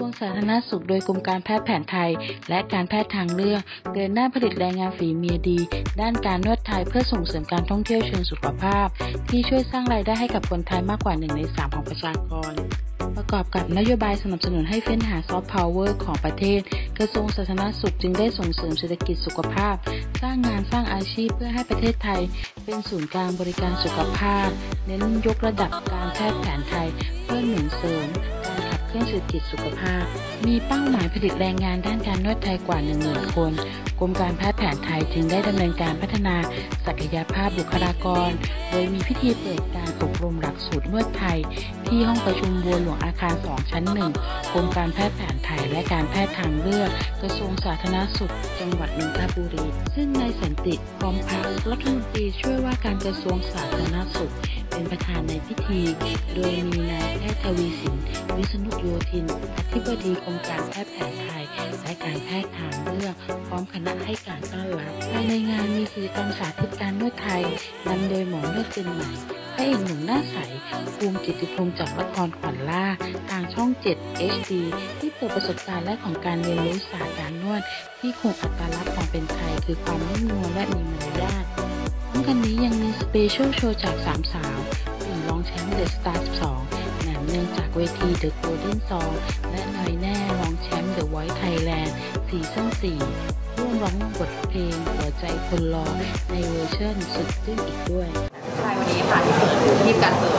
วงสาธารณสุขโดยกรมการแพทย์แผนไทยและการแพทย์ทางเลือกเดินหน้าผลิตแรงงานฝีมือดีด้านการนวดไทยเพื่อส่งเสริมการท่องเที่ยวเชิงสุขภาพที่ช่วยสร้างรายได้ให้กับคนไทยมากกว่า1 ใน 3ของประชากรประกอบกับนโยบายสนับสนุนให้เฟ้นหาซอฟต์พาวเวอร์ของประเทศกระทรวงสาธารณสุขจึงได้ส่งเสริมเศรษฐกิจสุขภาพสร้างงานสร้างอาชีพเพื่อให้ประเทศไทยเป็นศูนย์กลางบริการสุขภาพเน้นยกระดับการแพทย์แผนไทยเพื่อหนุนเสริมการขับเคลื่อนเศรษฐกิจสุขภาพมีเป้าหมายผลิตแรงงานด้านการนวดไทยกว่า 10,000 คนกรมการแพทย์แผนไทยจึงได้ดำเนินการพัฒนาศักยภาพบุคลากรโดยมีพิธีเปิดการอบรมหลักสูตรนวดไทยที่ห้องประชุมบัวหลวงอาคาร 2 ชั้น 1กรมการแพทย์แผนไทยและการแพทย์ทางเลือกกระทรวงสาธารณสุขจังหวัดนนทบุรีซึ่งนายสันติพร้อมพัฒน์รัฐมนตรีช่วยว่าการกระทรวงสาธารณสุขเป็นประธานในพิธีโดยมีนายแพทย์ทวีสินวิษณุโยธินอธิบดีกรมการแพทย์แผนไทยและการแพทย์ทางเลือกพร้อมคณะให้การต้อนรับภายในงานมีกิจกรรมสาธิตการนวดไทยนำโดยหมอนวดเจนใหม่พระเอกหนุ่มหน้าใสภูมิกิตติพงศ์จากละครขวัญล่าทางช่อง 7 HD ที่เปิดประสบการณ์และของการเรียนรู้ศาสตร์การนวดที่คงอัตลักษณ์ความเป็นไทยคือความนุ่มนวลและมีมารยาททั้งกันนี้ยังมีสเปเชียลโชว์จาก3 สาว1รองแชมป์เดอะสตาร์ 12แหนมเนืองจากเวทีเดอะโกลเด้นซองและน้อยแน่รองแชมป์เดอะไวท์ไทยแลนด์ซีซั่น 4ร่วมร้องบทเพลงหัวใจคนรอในเวอร์ชันสุดซึ้งอีกด้วยใช่วันนี้ค่ะที่การเปิด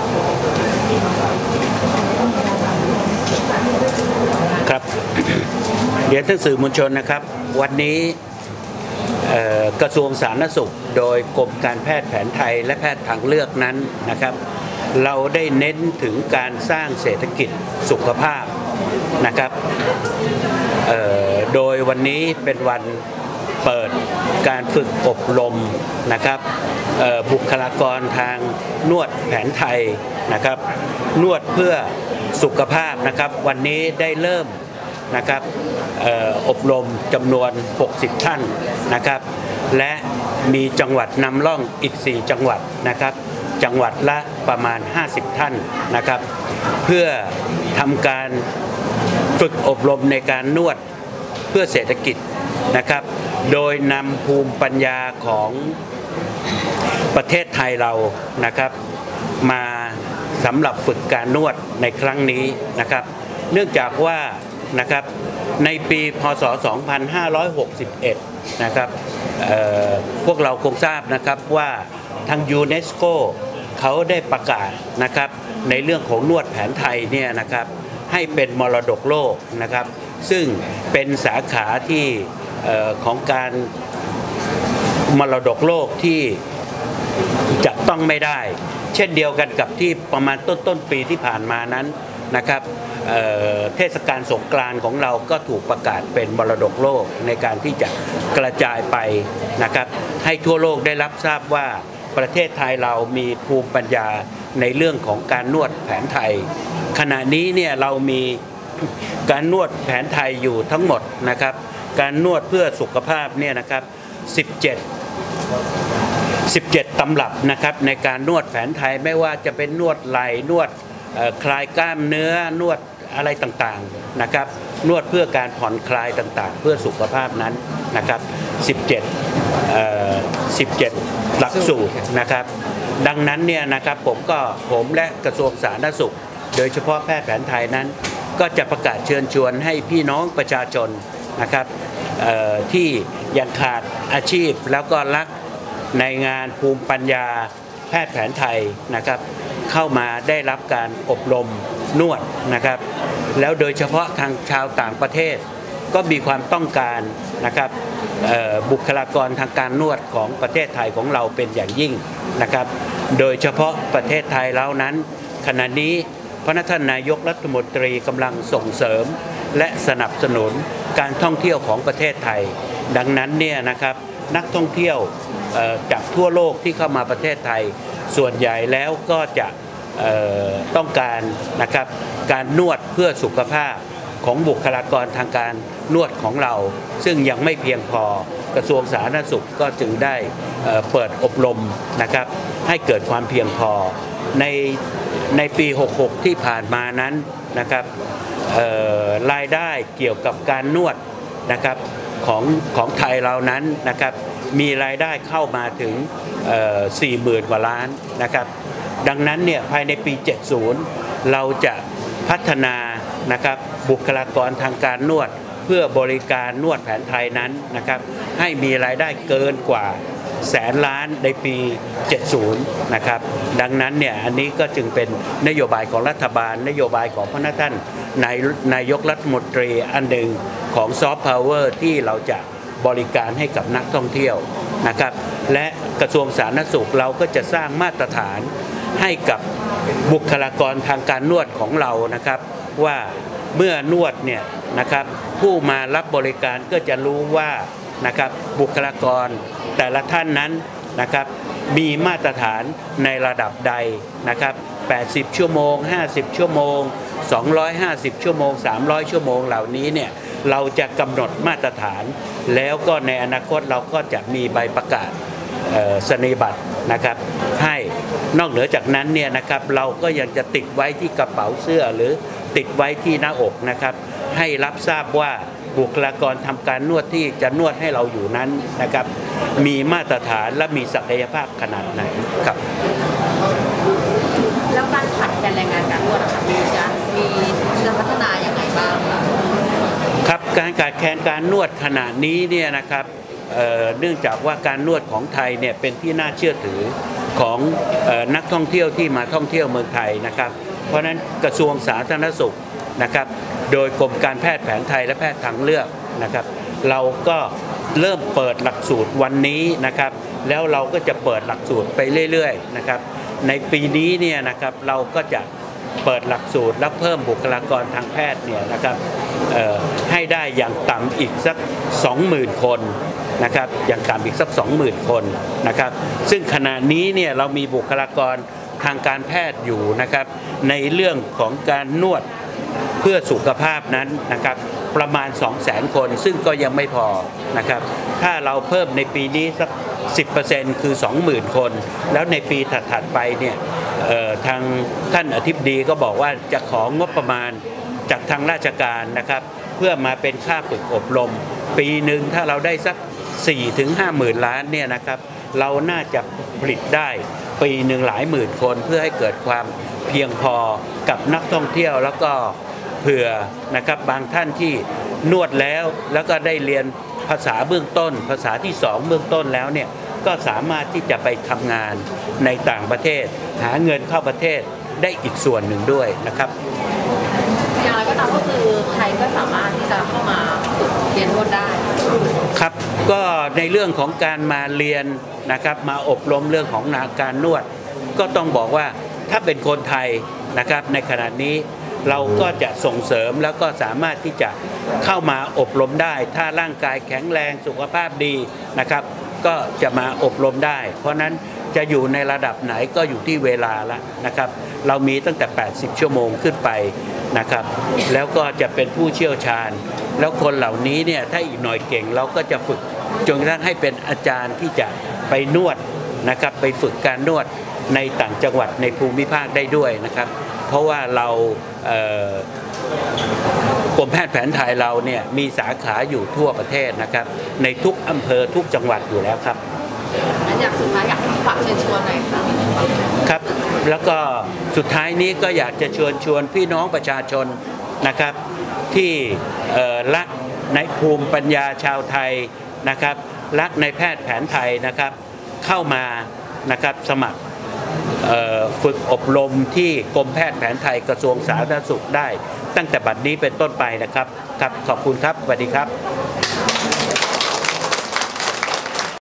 ครับเดี๋ยวท่านสื่อมวลชนนะครับวันนี้กระทรวงสาธารณสุขโดยกรมการแพทย์แผนไทยและแพทย์ทางเลือกนั้นนะครับเราได้เน้นถึงการสร้างเศรษฐกิจสุขภาพนะครับโดยวันนี้เป็นวันเปิดการฝึกอบรมนะครับบุคลากรทางนวดแผนไทยนะครับนวดเพื่อสุขภาพนะครับวันนี้ได้เริ่มนะครับอบรมจำนวน60ท่านนะครับและมีจังหวัดนำร่องอีก4จังหวัดนะครับจังหวัดละประมาณ50ท่านนะครับเพื่อทำการฝึกอบรมในการนวดเพื่อเศรษฐกิจนะครับโดยนำภูมิปัญญาของประเทศไทยเรานะครับมาสำหรับฝึกการนวดในครั้งนี้นะครับเนื่องจากว่านะครับในปีพศ 2561นะครับพวกเราคงทราบนะครับว่าทางยูเนสโกเขาได้ประกาศนะครับในเรื่องของนวดแผนไทยเนี่ยนะครับให้เป็นมรดกโลกนะครับซึ่งเป็นสาขาที่ของการมรดกโลกที่จะต้องไม่ได้เช่นเดียวกันกับที่ประมาณต้นปีที่ผ่านมานั้นนะครับเทศกาลสงกรานต์ของเราก็ถูกประกาศเป็นมรดกโลกในการที่จะกระจายไปนะครับให้ทั่วโลกได้รับทราบว่าประเทศไทยเรามีภูมิปัญญาในเรื่องของการนวดแผนไทยขณะนี้เนี่ยเรามีการนวดแผนไทยอยู่ทั้งหมดนะครับการนวดเพื่อสุขภาพเนี่ยนะครับ17ตำรับนะครับในการนวดแผนไทยไม่ว่าจะเป็นนวดไหล่นวดคลายกล้ามเนื้อนวดอะไรต่างๆนะครับนวดเพื่อการผ่อนคลายต่างๆเพื่อสุขภาพนั้นนะครับ17หลักสูตรนะครับดังนั้นเนี่ยนะครับผมและกระทรวงสาธารณสุขโดยเฉพาะแพทย์แผนไทยนั้นก็จะประกาศเชิญชวนให้พี่น้องประชาชนนะครับที่ยังขาดอาชีพแล้วก็รักในงานภูมิปัญญาแพทย์แผนไทยนะครับเข้ามาได้รับการอบรมนวดนะครับแล้วโดยเฉพาะทางชาวต่างประเทศก็มีความต้องการนะครับบุคลากรทางการนวดของประเทศไทยของเราเป็นอย่างยิ่งนะครับโดยเฉพาะประเทศไทยแล้วนั้นขณะนี้พระท่านนายกรัฐมนตรีกำลังส่งเสริมและสนับสนุนการท่องเที่ยวของประเทศไทยดังนั้นเนี่ยนะครับนักท่องเที่ยวจากทั่วโลกที่เข้ามาประเทศไทยส่วนใหญ่แล้วก็จะต้องการนะครับการนวดเพื่อสุขภาพของบุคลากรทางการนวดของเราซึ่งยังไม่เพียงพอกระทรวงสาธารณสุขก็จึงได้เปิดอบรมนะครับให้เกิดความเพียงพอในปี66ที่ผ่านมานั้นนะครับรายได้เกี่ยวกับการนวดนะครับของไทยเรานั้นนะครับมีรายได้เข้ามาถึง40,000 กว่าล้านนะครับดังนั้นเนี่ยภายในปี 70 เราจะพัฒนานะครับบุคลากรทางการนวดเพื่อบริการนวดแผนไทยนั้นนะครับให้มีรายได้เกินกว่า100,000 ล้านในปี 70 นะครับดังนั้นเนี่ยอันนี้ก็จึงเป็นนโยบายของรัฐบาลนโยบายของพระท่านนายกรัฐมนตรีอันหนึ่งของซอฟต์พาวเวอร์ที่เราจะบริการให้กับนักท่องเที่ยวนะครับและกระทรวงสาธารณสุขเราก็จะสร้างมาตรฐานให้กับบุคลากรทางการนวดของเรานะครับว่าเมื่อนวดเนี่ยนะครับผู้มารับบริการก็จะรู้ว่านะครับบุคลากรแต่ละท่านนั้นนะครับมีมาตรฐานในระดับใดนะครับ80 ชั่วโมง50 ชั่วโมง250 ชั่วโมง300 ชั่วโมงเหล่านี้เนี่ยเราจะกำหนดมาตรฐานแล้วก็ในอนาคตเราก็จะมีใบประกาศศัลยบัตรนะครับให้นอกเหนือจากนั้นเนี่ยนะครับเราก็ยังจะติดไว้ที่กระเป๋าเสื้อหรือติดไว้ที่หน้าอกนะครับให้รับทราบว่าบุคลากรทำการนวดที่จะนวดให้เราอยู่นั้นนะครับมีมาตรฐานและมีศักยภาพขนาดไหนครับแล้วการขาดแคลนแรงงานการนวดนะคะมีจะพัฒนาอย่างไรบ้างครับการขาดแคลนการนวดขณะนี้เนี่ยนะครับเนื่องจากว่าการนวดของไทยเนี่ยเป็นที่น่าเชื่อถือของนักท่องเที่ยวที่มาท่องเที่ยวเมืองไทยนะครับเพราะฉะนั้นกระทรวงสาธารณสุขนะครับโดยกรมการแพทย์แผนไทยและแพทย์ทางเลือกนะครับเราก็เริ่มเปิดหลักสูตรวันนี้นะครับแล้วเราก็จะเปิดหลักสูตรไปเรื่อยๆนะครับในปีนี้เนี่ยนะครับเราก็จะเปิดหลักสูตรและเพิ่มบุคลากรทางแพทย์เนี่ยนะครับให้ได้อย่างต่ำอีกสัก 20,000 คนนะครับอย่างต่ำอีกสัก 20,000 คนนะครับซึ่งขณะนี้เนี่ยเรามีบุคลากรทางการแพทย์อยู่นะครับในเรื่องของการนวดเพื่อสุขภาพนั้นนะครับประมาณ 200,000 คนซึ่งก็ยังไม่พอนะครับถ้าเราเพิ่มในปีนี้สัก 10% คือ 20,000 คนแล้วในปีถัดๆไปเนี่ยทางท่านอธิบดีก็บอกว่าจะของบประมาณจากทางราชการนะครับเพื่อมาเป็นค่าฝึกอบรมปีหนึ่งถ้าเราได้สัก 4-50,000 ล้านเนี่ยนะครับเราน่าจะผลิตได้ปีหนึ่งหลายหมื่นคนเพื่อให้เกิดความเพียงพอกับนักท่องเที่ยวแล้วก็เผื่อนะครับบางท่านที่นวดแล้วก็ได้เรียนภาษาเบื้องต้นภาษาที่2เบื้องต้นแล้วเนี่ยก็สามารถที่จะไปทำงานในต่างประเทศหาเงินเข้าประเทศได้อีกส่วนหนึ่งด้วยนะครับอย่างไรก็ตามก็คือไทยก็สามารถที่จะเข้ามาฝึกเรียนนวดได้ครับก็ในเรื่องของการมาเรียนนะครับมาอบรมเรื่องของการนวดก็ต้องบอกว่าถ้าเป็นคนไทยนะครับในขณะนี้เราก็จะส่งเสริมแล้วก็สามารถที่จะเข้ามาอบรมได้ถ้าร่างกายแข็งแรงสุขภาพดีนะครับก็จะมาอบรมได้เพราะนั้นจะอยู่ในระดับไหนก็อยู่ที่เวลาละนะครับเรามีตั้งแต่80 ชั่วโมงขึ้นไปนะครับแล้วก็จะเป็นผู้เชี่ยวชาญแล้วคนเหล่านี้เนี่ยถ้าอีกหน่อยเก่งเราก็จะฝึกจนกระทั่งให้เป็นอาจารย์ที่จะไปนวดนะครับไปฝึกการนวดในต่างจังหวัดในภูมิภาคได้ด้วยนะครับเพราะว่าเรากรมแพทย์แผนไทยเราเนี่ยมีสาขาอยู่ทั่วประเทศนะครับในทุกอำเภอทุกจังหวัดอยู่แล้วครับอยากสุดท้ายอยากฝากเชิญชวนหน่อยครับแล้วก็สุดท้ายนี้ก็อยากจะเชิญชวนพี่น้องประชาชนนะครับที่รักในภูมิปัญญาชาวไทยนะครับรักในแพทย์แผนไทยนะครับเข้ามานะครับสมัครฝึกอบรมที่กรมแพทย์แผนไทยกระทรวงสาธารณสุขได้ตั้งแต่บัดนี้เป็นต้นไปนะครับครับขอบคุณครับสวัสดีครับ